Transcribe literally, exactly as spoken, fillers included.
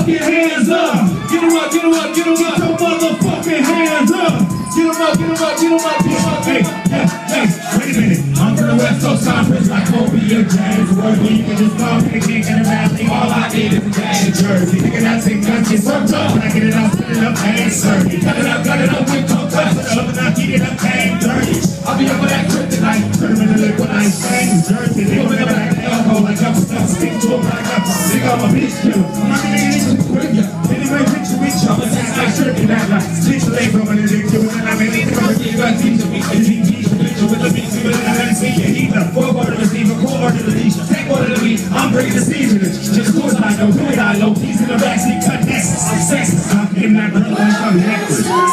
motherfucking hands up. Get them up, get them up, get them up. Get your motherfucking hands up. Get them up, get them up, get them up, get them up. Hey, hey, hey, wait a minute. I'm from the West Coast Conference like Kobe or James Worthy. You can just call me the king in the valley. All I need is a James Jersey. Nigga, that's it, guns get fucked up. When I get it up, put it up, I ain't surly. Cut it up, cut it up with coke, cut it up, and I get it up, I ain't dirty. I'll be up with that kryptonite. Turn them into liquid ice, James Jersey. They gon' never like alcohol like I'm stuff. Stick to them like I'm nigga, I'm a bitch killer. I'm not gonna get into the quick, yeah. Anyway, picture with y'all, but that's like shirking that like stitch leg from an addictive. And I made it come and get back teacher me. And he teach the picture with the beat, but I haven't seen you. He's the four quarter receiver, core order the leash. Take order the beat, I'm bringing the seasoning. Just course I know, do it I know. He's in the backseat, cut nexus. I'm sexist, I'm in that girl, I'm necklace.